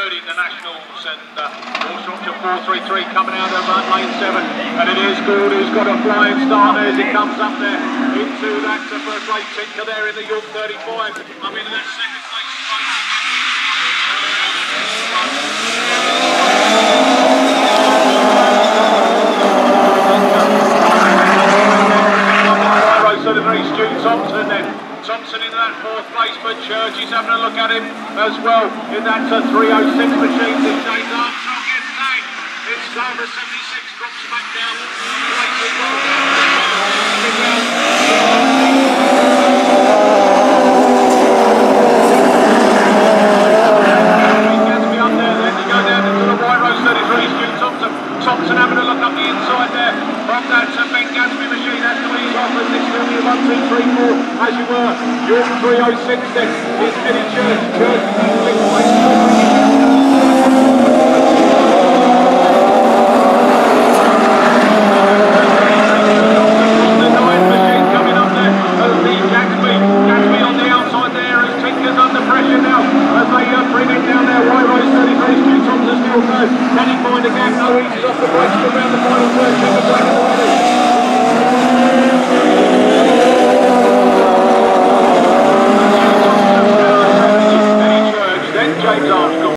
third in the Nationals, and also up to 433 coming out of lane 7, and it is good. He's got a flying start as it comes up there into that first lane tinker there in the York 35. I'm into that second place space. So the very Stu Thompson then. Thompson in that 4th place, but Church is having a look at him as well in that 306 machine. This James Armstrong gets tagged. It's number 76 drops back down. Placing well down. Gatsby up there, then to go down into the white row 33, Stu Thompson. Thompson having a look up the inside there from that Ben Gatsby machine. That's the lead off as it's still 1, 2, 3, 4 as you were. York 306 then. It's Eddie Church. Church is in 6th place.